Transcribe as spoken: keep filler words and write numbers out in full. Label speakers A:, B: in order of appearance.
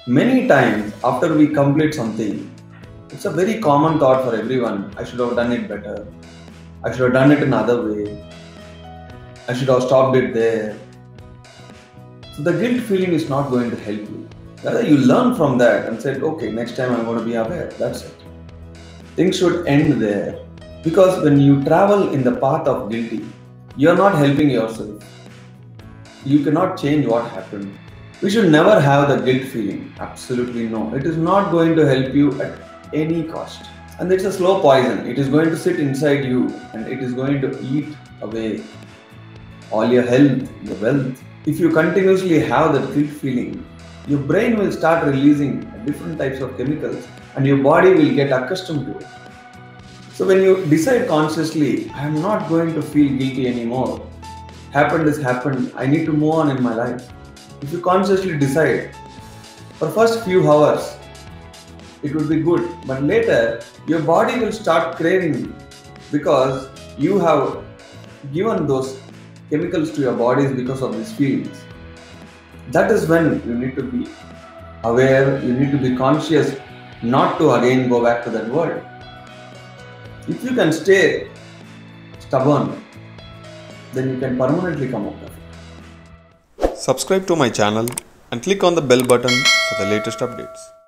A: Many times after we complete something, it's a very common thought for everyone. I should have done it better. I should have done it another way. I should have stopped it there. So the guilt feeling is not going to help you. Rather, you learn from that and said, okay, next time I'm going to be aware. That's it. Things should end there. Because when you travel in the path of guilty, you're not helping yourself. You cannot change what happened. We should never have the guilt feeling. Absolutely no. It is not going to help you at any cost. And it's a slow poison. It is going to sit inside you and it is going to eat away all your health, your wealth. If you continuously have that guilt feeling, your brain will start releasing different types of chemicals and your body will get accustomed to it. So when you decide consciously, I am not going to feel guilty anymore. Happened is happened. I need to move on in my life. If you consciously decide, for first few hours, it will be good. But later, your body will start craving because you have given those chemicals to your bodies because of these feelings. That is when you need to be aware, you need to be conscious not to again go back to that world. If you can stay stubborn, then you can permanently come out of it.
B: Subscribe to my channel and click on the bell button for the latest updates.